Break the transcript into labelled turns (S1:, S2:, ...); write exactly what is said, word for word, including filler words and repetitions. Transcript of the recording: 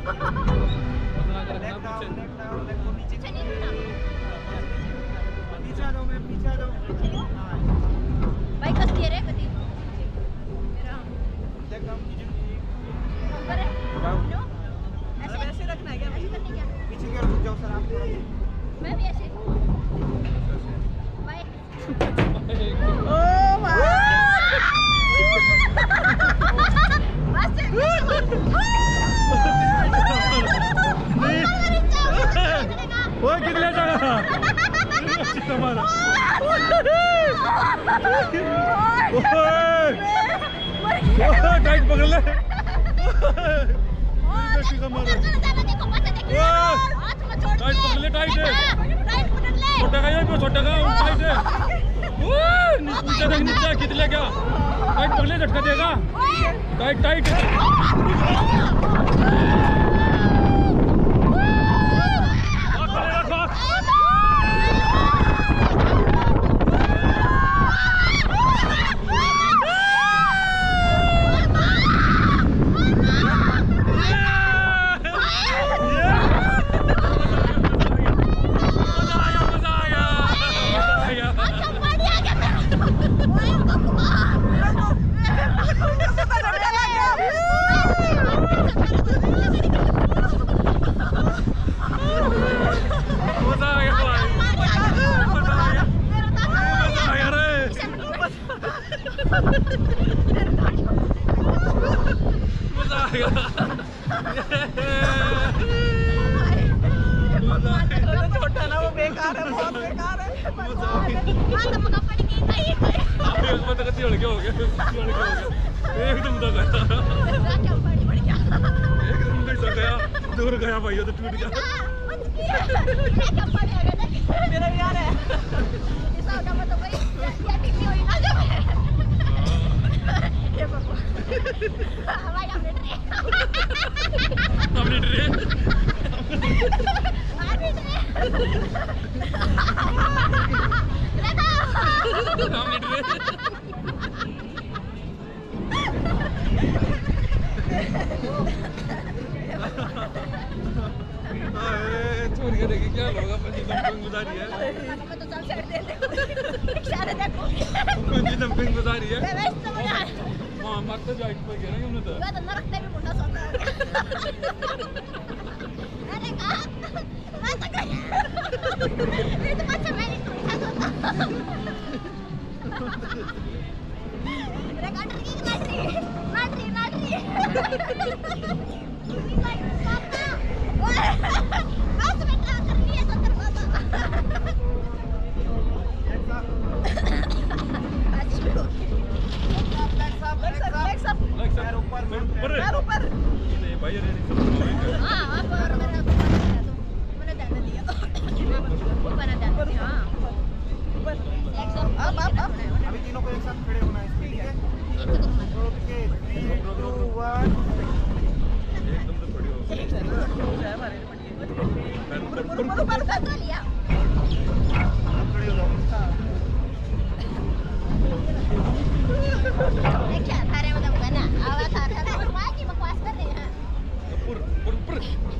S1: भाई कसती है रे कति ऐसे ऐसे रखना है क्या? ऐसे करनी क्या? पीछे की ओर रुक जाओ सर आप थोड़ा। मैं भी ऐसे। बाय। ओ वाह। बस।
S2: वो कितने जगह? तुम्हारा। ओए टाइट पकड़ ले। टाइट पकड़ ले टाइट है। छोटा का ये छोटा का टाइट है। नीचे देख नीचे खींच ले क्या? टाइट पकड़ ले झटका देगा। Tight tight.
S1: छोटा ना वो बेकार है बहुत बेकार है
S2: उसमें तो कति लड़के हो गए एकदम तो गया एकदम तो गया दूर गया भाई वो तो टूट गया
S1: मेरा भी यार है ऐसा होगा मतलब भाई ये टिकी हुई ना जब ये बाबू हमारी हमने ट्रे
S2: हमने ट्रे
S1: हमने ट्रे
S2: हमने ट्रे छोड़ के देखिए क्या होगा पंजी डंपिंग गुजारी है
S1: तो चल साइड दे देखो इशारे देखो
S2: पंजी डंपिंग गुजारी है
S1: वैसे तो मुझे
S2: हां मत तो जाइट पे गया ना हमने तो
S1: मैं तो नरकते भी मुंडा सोता अरे का मैं तो गया ये तो बच्चा मेरी थोड़ी सा सोता रिकॉर्डर की बैटरी बैटरी बैटरी बस बेटा कर लिए तो कर बाबा आज भी हो
S2: पैर ऊपर पैर
S1: ऊपर
S2: नहीं भाई रेडी सब
S1: हां आप और मेरा मैंने ध्यान दिया ऊपर ना ध्यान दिया हां ऊपर एक सब अब अब अब अभी तीनों को एक साथ खड़े होना है ठीक है ओके तीन दो एक
S2: एकदम से खड़ी हो
S1: ऊपर ऊपर कर लिया
S2: खड़ी हो जाओ
S1: क्या थारे मतलब गाना आवाज आ रहा है बकवास की बकवास कर रहे हैं
S2: ऊपर ऊपर